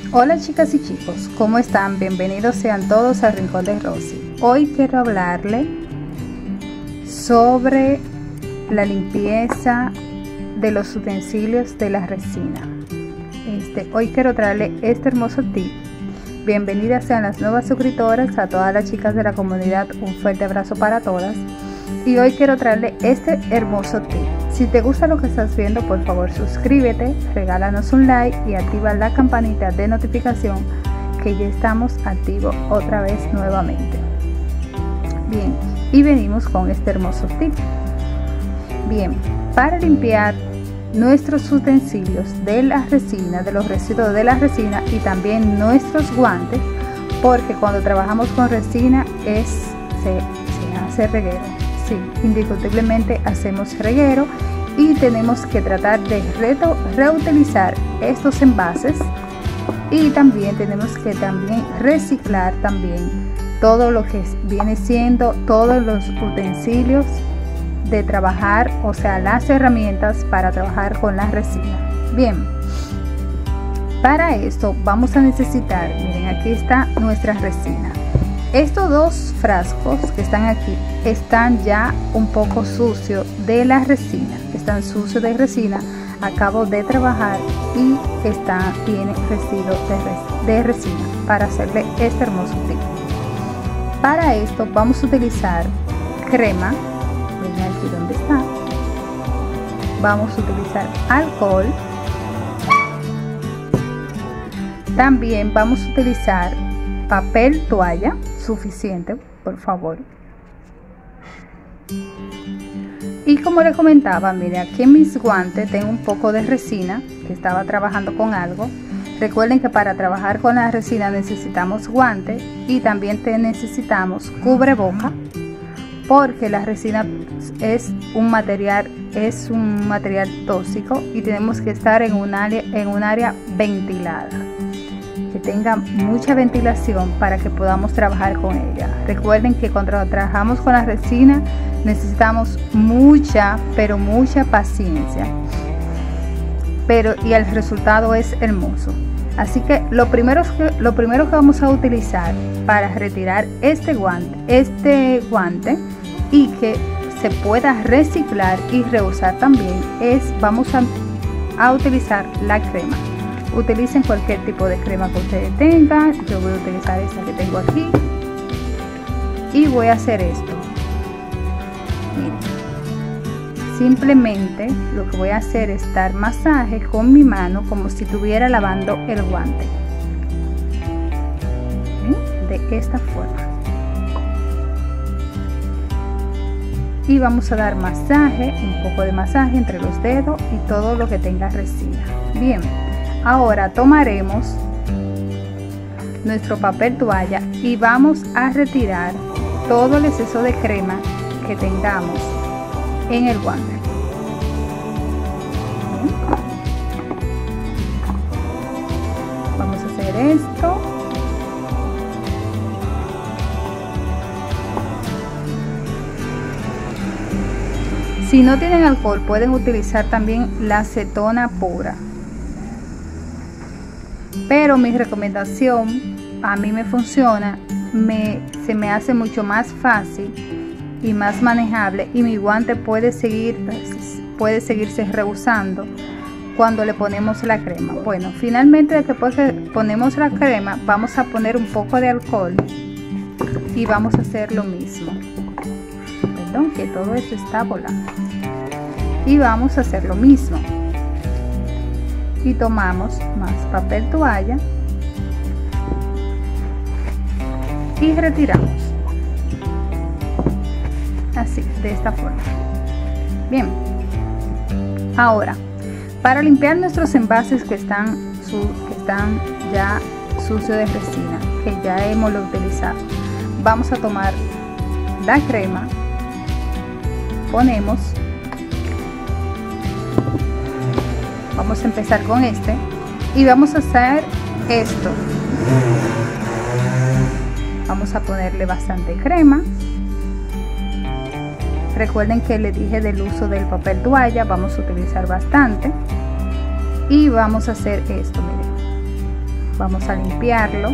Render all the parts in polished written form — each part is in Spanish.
Hola chicas y chicos, ¿cómo están? Bienvenidos sean todos al Rincón de Rosy. Hoy quiero hablarle sobre la limpieza de los utensilios de la resina. Hoy quiero traerle este hermoso tip. Bienvenidas sean las nuevas suscriptoras, a todas las chicas de la comunidad, un fuerte abrazo para todas. Y hoy quiero traerle este hermoso tip. Si te gusta lo que estás viendo, por favor suscríbete, regálanos un like y activa la campanita de notificación, que ya estamos activos otra vez nuevamente. Bien, y venimos con este hermoso tip. Bien, para limpiar nuestros utensilios de la resina, de los residuos de la resina, y también nuestros guantes, porque cuando trabajamos con resina se hace reguero. Sí, indiscutiblemente hacemos reguero y tenemos que tratar de reutilizar estos envases, y también tenemos que reciclar todo lo que viene siendo todos los utensilios de trabajar, o sea, las herramientas para trabajar con la resina. Bien, para esto vamos a necesitar, miren, aquí está nuestra resina. Estos dos frascos que están aquí están ya un poco sucios de la resina, están sucios de resina, acabo de trabajar y tiene residuos de resina para hacerle este hermoso tip. Para esto vamos a utilizar crema, miren aquí donde está, vamos a utilizar alcohol, también vamos a utilizar papel toalla suficiente, por favor. Y como les comentaba, mire, aquí en mis guantes tengo un poco de resina que estaba trabajando con algo. Recuerden que para trabajar con la resina necesitamos guantes y también necesitamos cubreboca, porque la resina es un material tóxico y tenemos que estar en un área ventilada, que tenga mucha ventilación para que podamos trabajar con ella. Recuerden que cuando trabajamos con la resina necesitamos mucha paciencia, y el resultado es hermoso. Así que lo primero que vamos a utilizar para retirar este guante y que se pueda reciclar y reusar también vamos a utilizar la crema. Utilicen cualquier tipo de crema que ustedes tengan. Yo voy a utilizar esta que tengo aquí y voy a hacer esto. Miren, simplemente lo que voy a hacer es dar masaje con mi mano como si estuviera lavando el guante. ¿Sí? De esta forma. Y vamos a dar masaje, un poco de masaje entre los dedos y todo lo que tenga resina. Bien. Ahora tomaremos nuestro papel toalla y vamos a retirar todo el exceso de crema que tengamos en el guante. Vamos a hacer esto. Si no tienen alcohol, pueden utilizar también la acetona pura. Pero mi recomendación, a mí me funciona, se me hace mucho más fácil y más manejable, y mi guante puede seguirse reusando cuando le ponemos la crema. Bueno, finalmente después que ponemos la crema, vamos a poner un poco de alcohol y vamos a hacer lo mismo. Perdón, que todo esto está volando. Y vamos a hacer lo mismo. Y tomamos más papel toalla y retiramos así, de esta forma. Bien, ahora para limpiar nuestros envases que están ya sucios de resina, que ya hemos utilizado, vamos a tomar la crema, ponemos. Vamos a empezar con y vamos a hacer esto. Vamos a ponerle bastante crema. Recuerden que les dije del uso del papel toalla, vamos a utilizar bastante. Y vamos a hacer esto, miren. Vamos a limpiarlo.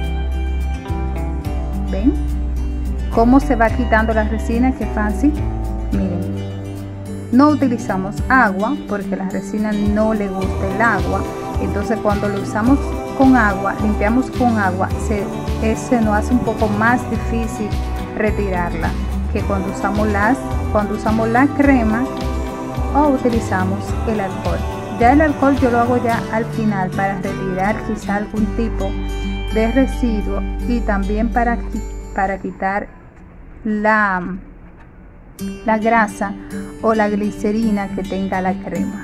¿Ven cómo se va quitando la resina? Qué fácil. Miren, no utilizamos agua porque a la resina no le gusta el agua. Entonces cuando lo usamos con agua, limpiamos con agua, se nos hace un poco más difícil retirarla que cuando usamos la crema o utilizamos el alcohol. Ya el alcohol yo lo hago ya al final para retirar quizá algún tipo de residuo y también para quitar la grasa o la glicerina que tenga la crema,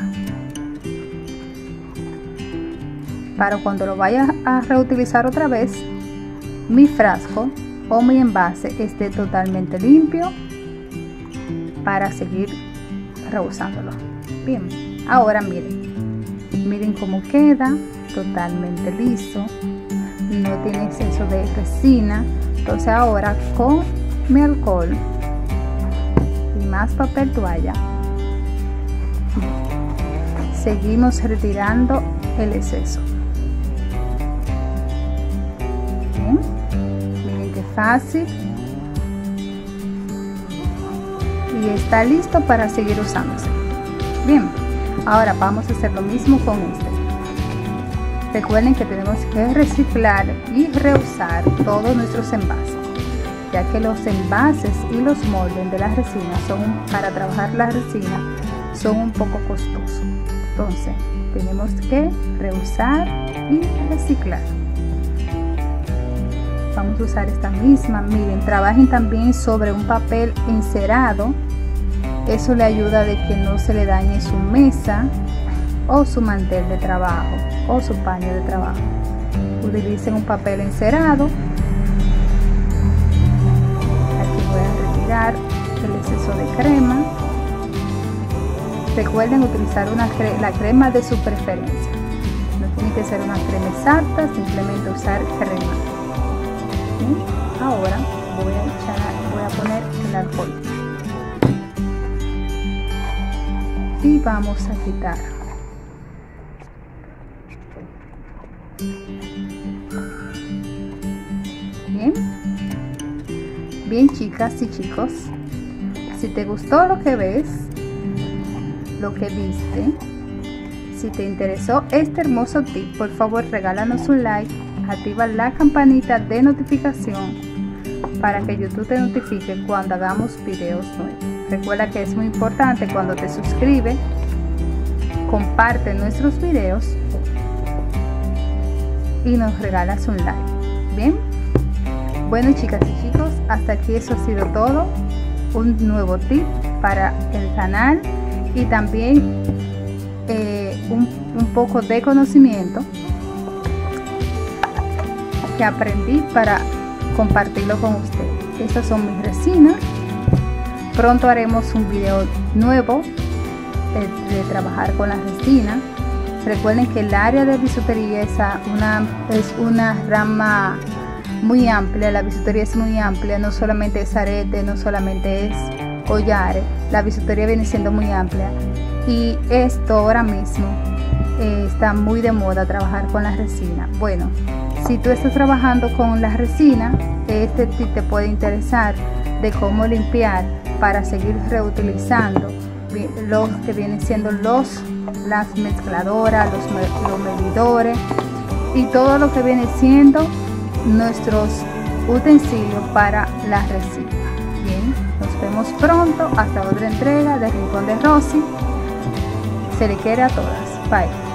para cuando lo vaya a reutilizar otra vez, mi frasco o mi envase esté totalmente limpio para seguir reusándolo. Bien, ahora miren cómo queda, totalmente liso, no tiene exceso de resina. Entonces ahora con mi alcohol y más papel toalla seguimos retirando el exceso. Bien, miren qué fácil, y está listo para seguir usándose. Bien, ahora vamos a hacer lo mismo con este. Recuerden que tenemos que reciclar y reusar todos nuestros envases, ya que los envases y los moldes de la resina para trabajar la resina son un poco costosos. Entonces tenemos que reusar y reciclar. Vamos a usar esta misma. Miren, trabajen también sobre un papel encerado. Eso le ayuda de que no se le dañe su mesa o su mantel de trabajo o su paño de trabajo. Utilicen un papel encerado. Aquí voy a retirar el exceso de crema. Recuerden utilizar la crema de su preferencia. No tiene que ser una crema exacta, simplemente usar crema. ¿Sí? Ahora voy a poner el alcohol y vamos a quitar. Bien chicas y chicos, si te gustó lo que ves, lo que viste, si te interesó este hermoso tip, por favor regálanos un like, activa la campanita de notificación para que YouTube te notifique cuando hagamos videos nuevos. Recuerda que es muy importante cuando te suscribes, comparte nuestros videos y nos regalas un like. Bien, bueno chicas y chicos, hasta aquí eso ha sido todo. Un nuevo tip para el canal y también un poco de conocimiento que aprendí para compartirlo con ustedes. Estas son mis resinas. Pronto haremos un video nuevo de trabajar con la resina. Recuerden que el área de bisutería es una rama muy amplia. La bisutería es muy amplia, no solamente es arete, no solamente es collares. La bisutería viene siendo muy amplia, y esto ahora mismo está muy de moda, trabajar con la resina. Bueno, si tú estás trabajando con la resina, este tip te puede interesar de cómo limpiar para seguir reutilizando los que vienen siendo las mezcladoras, los medidores y todo lo que viene siendo nuestros utensilios para la resina. Bien, nos vemos pronto hasta otra entrega de Rincón de Rosy. Se le quiere a todas. Bye.